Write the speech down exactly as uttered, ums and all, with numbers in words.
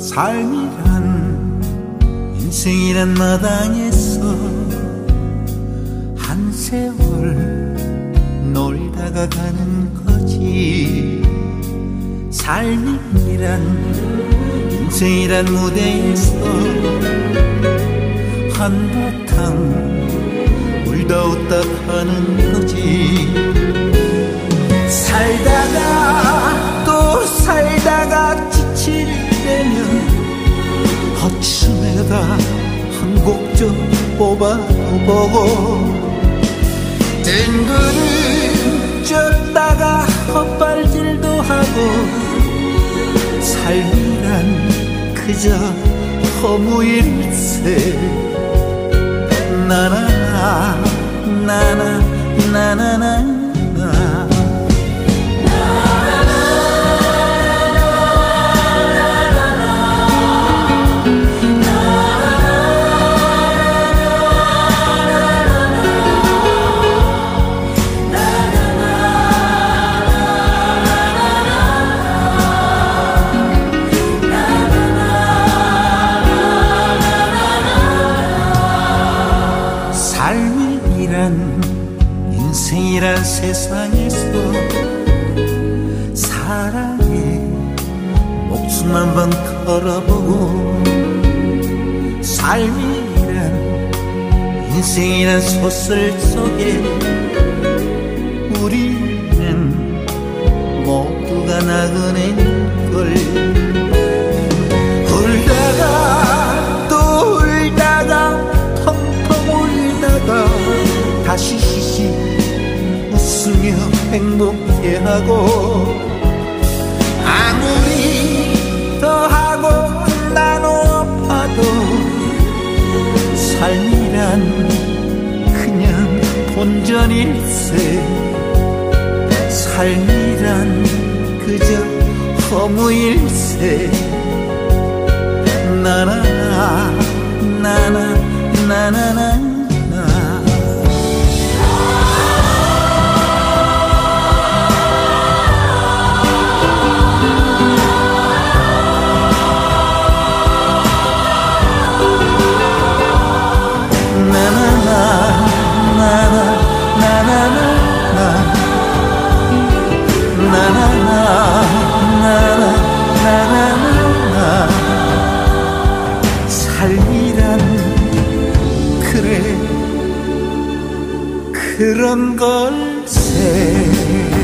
삶이란 인생이란 마당에서 한 세월 놀다가 가는 거지. 삶이란 인생이란 무대에서 한바탕 울다 웃다 가는 거지. 살다가 또 살다가 지칠 때면 허춤에다 한 곡 좀 뽑아보고 뜬구름 쫓다가 헛발질도 하고 삶이란 그저 허무일세. 나나나 나나 나나나 인생이란 세상에서 사랑에 목숨 한 번 걸어보고 삶이란 인생이란 소설 속에 우리는 모두가 나그네인걸. 울다가 또 울다가 펑펑 울다가 다시 시시 웃으며 행복해하고 아무리 더하고 나눠봐도 삶이란 그냥 본전일세. 삶이란 그저 허무일세. 나나나 나나 나나나 삶이란 그래 그런 걸세.